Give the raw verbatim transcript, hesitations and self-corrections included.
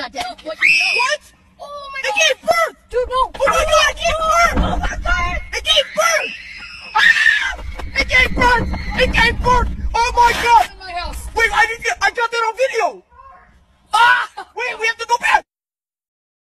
not dead. No, what? You know. What? Oh my I god. gave birth! Dude, no. Oh my god, I gave birth!